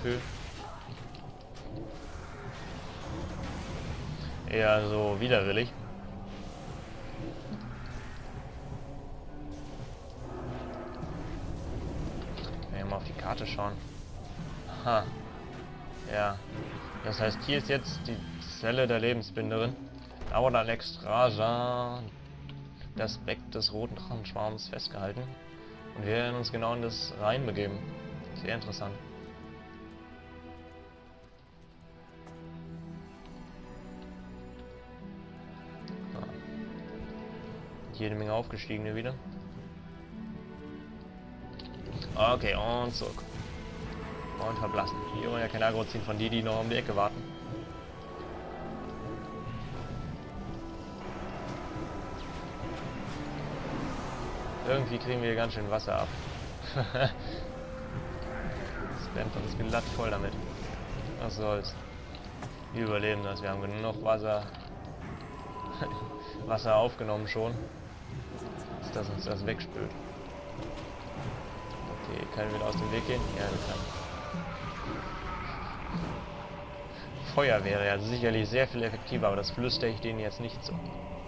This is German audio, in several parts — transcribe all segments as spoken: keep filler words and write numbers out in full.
Gefühl. Eher so widerwillig. Wenn wir mal auf die Karte schauen. Ha. Ja. Das heißt, hier ist jetzt die Zelle der Lebensbinderin. Da wurde Alexstrasza, das Beck des roten Drachenschwarms, festgehalten. Und wir werden uns genau in das reinbegeben. Sehr interessant. Ja. Jede Menge Aufgestiegene wieder. Okay, und zurück. Und verblassen. Hier wollen ja kein Aggro ziehen von die, die noch um die Ecke warten. Irgendwie kriegen wir ganz schön Wasser ab. Spammt uns glatt voll damit. Was soll's. Wir überleben das. Wir haben genug Wasser. Wasser aufgenommen schon. Dass uns das wegspült. Okay, können wir wieder aus dem Weg gehen? Ja, wir können. Feuer wäre ja sicherlich sehr viel effektiver, aber das flüstere ich denen jetzt nicht so.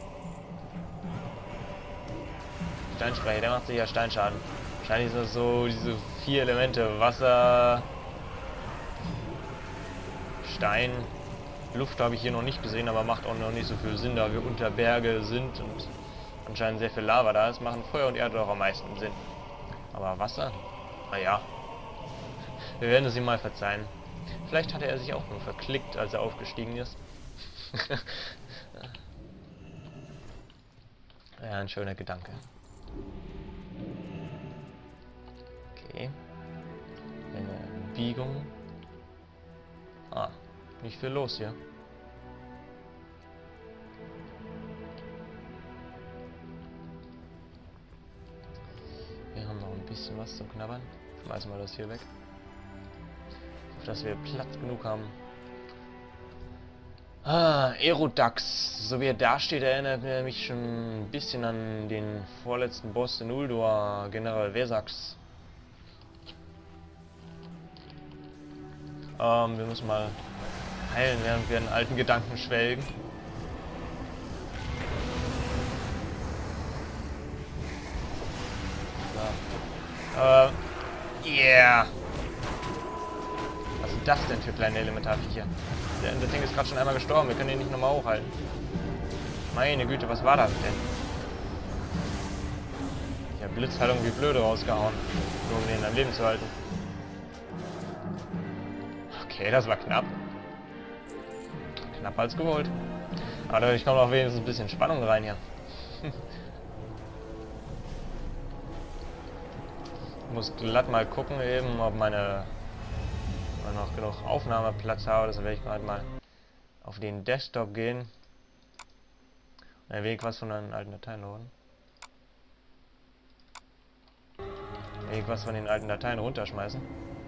Steinspray, der macht sicher Steinschaden. Wahrscheinlich sind das so diese vier Elemente: Wasser, Stein, Luft habe ich hier noch nicht gesehen, aber macht auch noch nicht so viel Sinn, da wir unter Berge sind und anscheinend sehr viel Lava da ist, machen Feuer und Erde doch am meisten Sinn. Aber Wasser? Naja. Wir werden es ihm mal verzeihen. Vielleicht hatte er sich auch nur verklickt, als er aufgestiegen ist. Ja, ein schöner Gedanke. Okay. Eine Biegung. Ah, nicht viel los hier. Wir haben noch ein bisschen was zum Knabbern. Schmeißen wir das hier weg. Auf dass wir Platz genug haben. Ah, Aerodax. So wie er da steht, erinnert er mich schon ein bisschen an den vorletzten Boss in Ulduar, General Vesax. Ähm, wir müssen mal heilen, während wir in alten Gedanken schwelgen. So. Äh, yeah! Was sind das denn für kleine Elementarviecher? Das Ding ist gerade schon einmal gestorben, wir können ihn nicht nochmal hochhalten. Meine Güte, was war das denn? Ich habe Blitzheilung wie blöde rausgehauen, nur um den am Leben zu halten. Okay, das war knapp. Knapp als gewollt. Aber dadurch kommt auch wenigstens ein bisschen Spannung rein hier. Ich muss glatt mal gucken eben, ob meine noch genug Aufnahmeplatz habe. Das werde ich halt mal auf den Desktop gehen. Und ein wenig was von den alten Dateien holen. Ein wenig was von den alten Dateien runterschmeißen.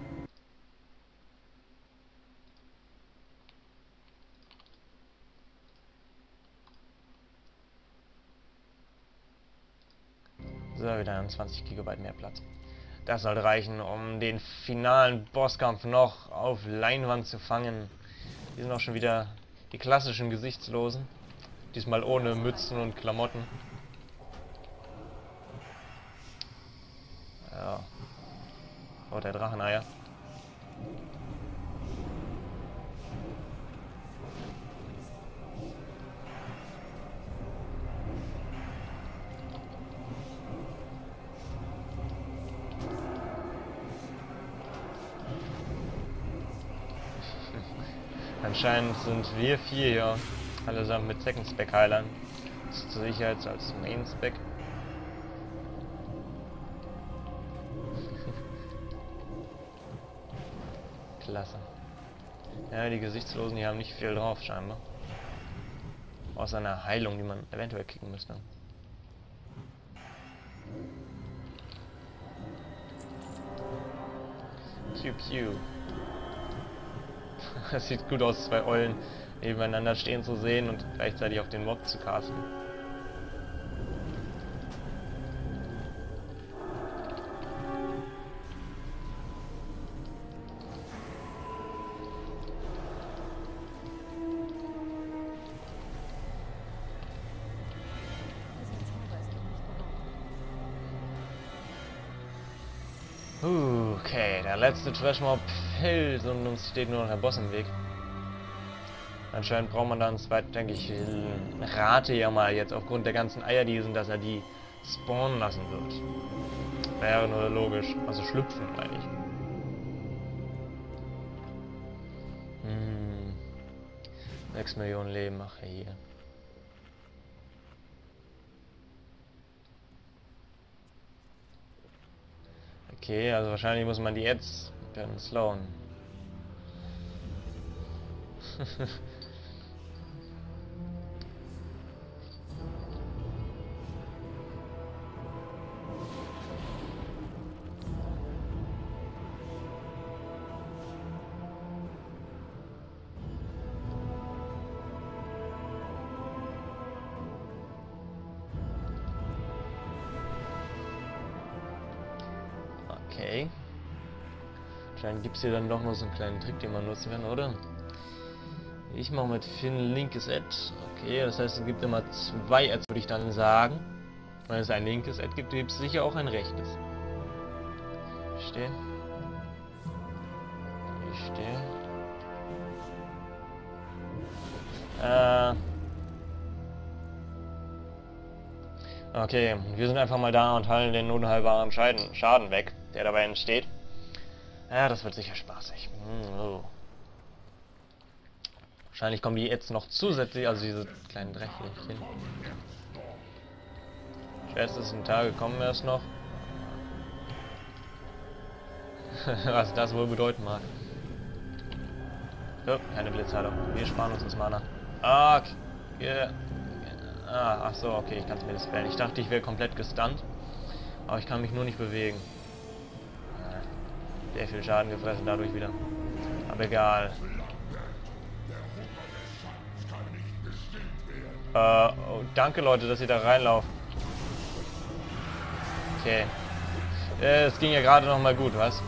So, wieder zwanzig Gigabyte mehr Platz. Das sollte reichen, um den finalen Bosskampf noch auf Leinwand zu fangen. Hier sind auch schon wieder die klassischen Gesichtslosen. Diesmal ohne Mützen und Klamotten. Ja. Oh, der Dracheneier. Anscheinend sind wir vier hier allesamt mit Second Spec Heilern. Zur Sicherheit als Main Spec. Klasse. Ja, die Gesichtslosen, die haben nicht viel drauf scheinbar. Außer einer Heilung, die man eventuell kicken müsste. Pew pew. Das sieht gut aus, zwei Eulen nebeneinander stehen zu sehen und gleichzeitig auf den Mob zu casten. Der letzte Trashmob fällt und uns steht nur noch der Boss im Weg. Anscheinend braucht man dann zweit, denke ich, rate ja mal jetzt aufgrund der ganzen Eier, die sind, dass er die spawnen lassen wird. Wäre nur logisch. Also schlüpfen, meine ich. Hm. sechs Millionen Leben, ach hier. Okay, also wahrscheinlich muss man die jetzt dann slowen. Okay. Anscheinend gibt es hier dann doch noch so einen kleinen Trick, den man nutzen kann, oder? Ich mache mit Finn linkes Ad. Okay, das heißt, es gibt immer zwei Ads, würde ich dann sagen. Wenn es ein linkes Ad gibt, gibt es sicher auch ein rechtes. Verstehe. Verstehe. Äh. Okay, wir sind einfach mal da und heilen den unheilbaren Schaden, Schaden weg, der dabei entsteht. Ja, das wird sicher spaßig. Hm, oh. Wahrscheinlich kommen die jetzt noch zusätzlich, also diese kleinen Dreckchen. Schwersten Tage kommen erst noch. Was das wohl bedeuten mag. Oh, keine Blitzheilung. Wir sparen uns das Mana. Ah, okay. Ah, ach so, okay, ich kann es mir dispellen. Ich dachte, ich wäre komplett gestunt, aber ich kann mich nur nicht bewegen. Ah, sehr viel Schaden gefressen dadurch wieder. Aber egal. Äh, oh, danke Leute, dass ihr da reinlauft. Okay. Äh, es ging ja gerade noch mal gut, was?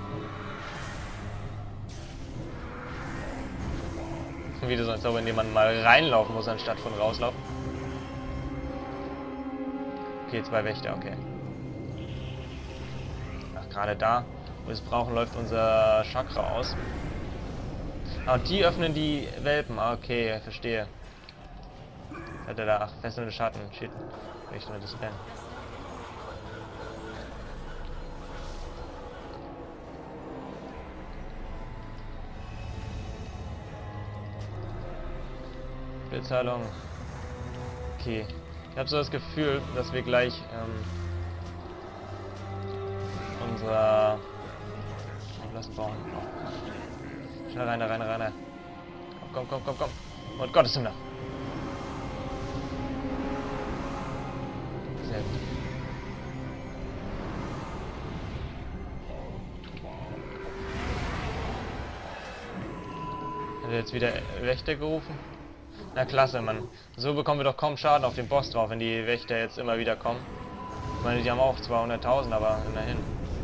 Wieder so, als ob in jemand mal reinlaufen muss, anstatt von rauslaufen. Okay, zwei Wächter, okay. Ach, gerade da, wo wir es brauchen, läuft unser Chakra aus. Ah, und die öffnen die Welpen. Ah, okay, verstehe. Hat er da? Ach, fesselnde Schatten. Shit. Ich nur das Ben. Blitzheilung. Okay. Ich habe so das Gefühl, dass wir gleich ähm, unser Lass bauen. Oh. Schnell rein, rein, rein, rein. Komm, komm, komm, komm, komm. Und Gottes Himmel. Sehr gut. Hat er jetzt wieder Wächter gerufen? Na klasse, Mann. So bekommen wir doch kaum Schaden auf den Boss drauf, wenn die Wächter jetzt immer wieder kommen. Ich meine, die haben auch zweihunderttausend, aber immerhin.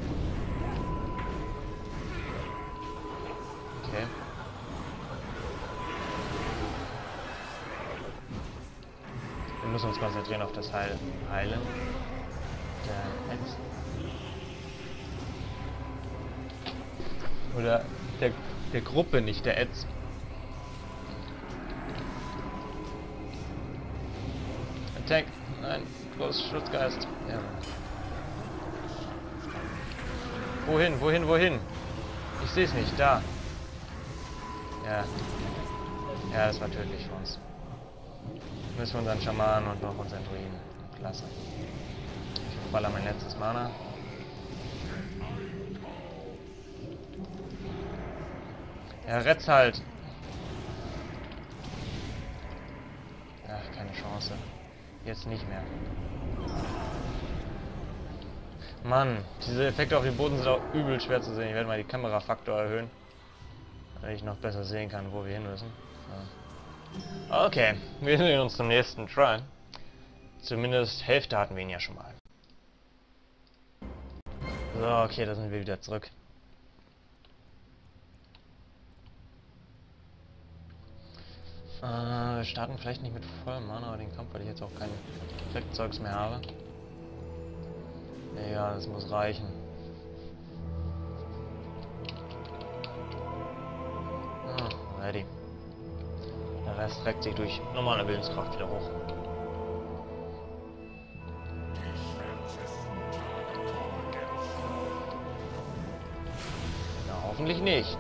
Okay. Wir müssen uns konzentrieren auf das Heil Heilen. Der Netz. Oder der, der Gruppe, nicht der Ads. Attack! Nein, groß Schutzgeist. Ja. Wohin, wohin, wohin? Ich sehe es nicht, da. Ja. Ja, das war tödlich für uns. Müssen wir unseren Schamanen und noch unseren Druiden. Klasse. Ich baller mein letztes Mana. Ja, rett's halt. Ach, keine Chance. Jetzt nicht mehr. Mann, diese Effekte auf dem Boden sind auch übel schwer zu sehen. Ich werde mal die Kamerafaktor erhöhen, damit ich noch besser sehen kann, wo wir hin müssen. Ja. Okay, wir sehen uns zum nächsten Try. Zumindest Hälfte hatten wir ihn ja schon mal. So, okay, da sind wir wieder zurück. Äh, wir starten vielleicht nicht mit vollem Mana, aber den Kampf, weil ich jetzt auch kein Effektzeugs mehr habe. Ja, das muss reichen. Ready. Der Rest weckt sich durch normale Willenskraft wieder hoch. Ja, hoffentlich nicht.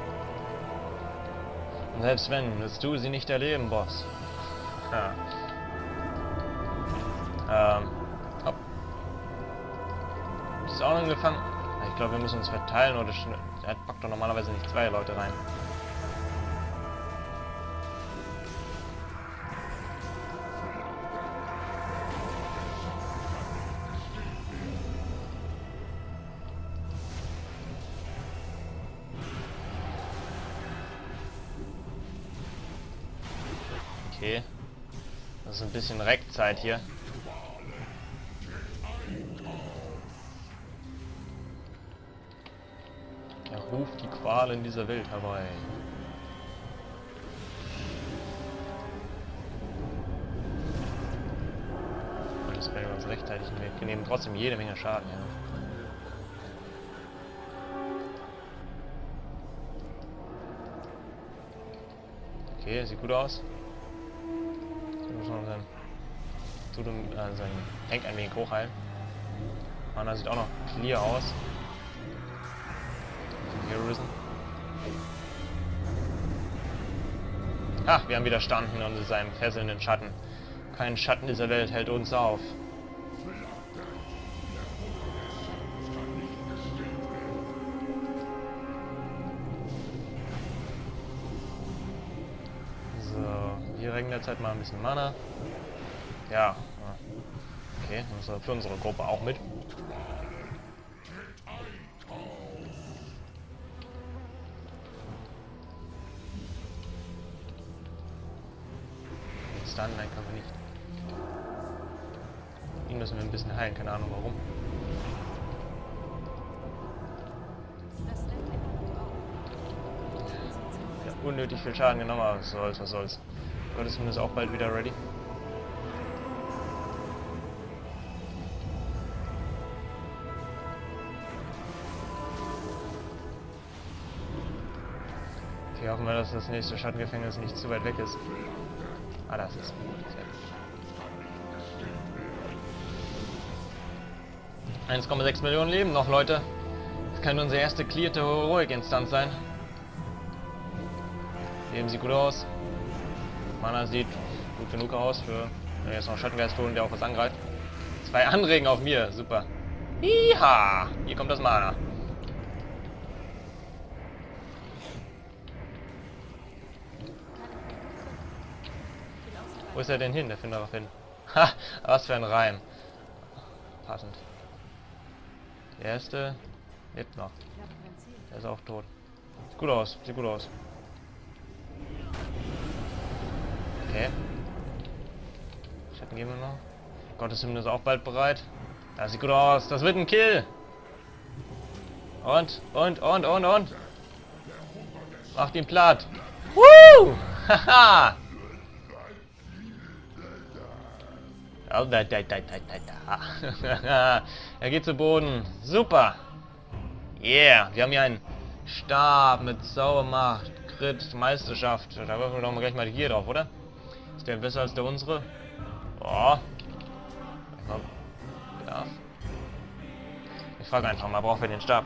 Und selbst wenn, wirst du sie nicht erleben, Boss. Ja. Ähm. Hopp. Ist auch noch gefangen? Ich glaube, wir müssen uns verteilen oder schnell. Er packt doch normalerweise nicht zwei Leute rein. Okay. Das ist ein bisschen Reckzeit hier. Er ruft die Qual in dieser Welt herbei. Und das bringen wir uns rechtzeitig weg. Wir nehmen trotzdem jede Menge Schaden, ja. Okay, sieht gut aus. Wir müssen unseren tut ihm, äh, sein Tank ein wenig hochheilen. Mana sieht auch noch clear aus. Heroism. Ach, wir haben widerstanden unter seinem fesselnden Schatten. Kein Schatten dieser Welt hält uns auf. So, wir regen derzeit mal ein bisschen Mana. Ja. Okay, das ist für unsere Gruppe auch mit. Dann, nein, können wir nicht. Ihn müssen wir ein bisschen heilen, keine Ahnung warum. Ja, unnötig viel Schaden genommen, aber was soll's, was soll's. Gott ist zumindest auch bald wieder ready. Okay, hoffen wir, dass das nächste Schattengefängnis nicht zu weit weg ist. Ah, das ist gut. eins Komma sechs Millionen Leben noch, Leute. Das kann unsere erste clearte Heroic-Instanz sein. Leben sieht gut aus. Mana sieht gut genug aus für... Wenn wir jetzt noch einen Schattengeist holen, der auch was angreift. Zwei Anregen auf mir, super. Iha! Hier kommt das Mana. Wo ist er denn hin? Der findet darauf hin. Ha! Was für ein Reim. Passend. Der erste lebt noch. Der ist auch tot. Sieht gut aus. Sieht gut aus. Okay. Schatten gehen wir noch. Gottes Himmel ist auch bald bereit. Das sieht gut aus. Das wird ein Kill. Und, und, und, und, und. Macht ihn platt. Woo! Haha! Oh, da, da, da, da, da. Er geht zu Boden. Super. Yeah. Wir haben hier einen Stab mit Sauermacht, Crit, Meisterschaft. Da werfen wir doch mal gleich mal hier drauf, oder? Ist der besser als der unsere? Boah. Bedarf. Ich frage einfach mal, brauchen wir den Stab?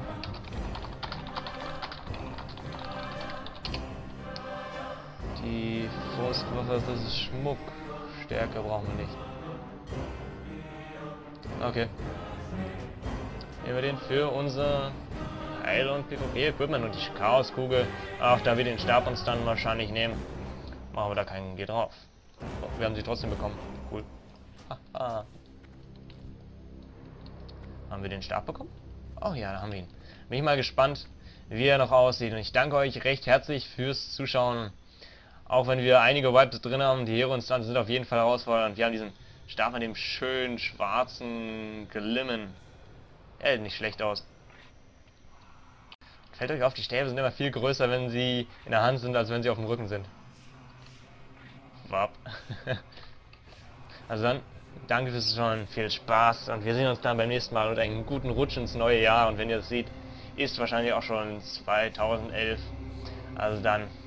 Die Frostwaffe, das ist Schmuck. Stärke brauchen wir nicht. Okay. Nehmen wir den für unser Heil- und PvP-Equipment und die Chaoskugel. Auch da wir den Stab uns dann wahrscheinlich nehmen, machen wir da keinen G drauf. Oh, wir haben sie trotzdem bekommen. Cool. Haha. Haben wir den Stab bekommen? Oh ja, da haben wir ihn. Bin ich mal gespannt, wie er noch aussieht. Und ich danke euch recht herzlich fürs Zuschauen. Auch wenn wir einige Vibes drin haben, die Hero-Instanzen sind auf jeden Fall herausfordernd. Wir haben diesen Stab an dem schönen schwarzen Glimmen. Er sieht nicht schlecht aus. Fällt euch auf, die Stäbe sind immer viel größer, wenn sie in der Hand sind, als wenn sie auf dem Rücken sind. Wap. Also dann, danke fürs Schauen, viel Spaß und wir sehen uns dann beim nächsten Mal und einen guten Rutsch ins neue Jahr. Und wenn ihr das seht, ist wahrscheinlich auch schon zweitausendelf. Also dann...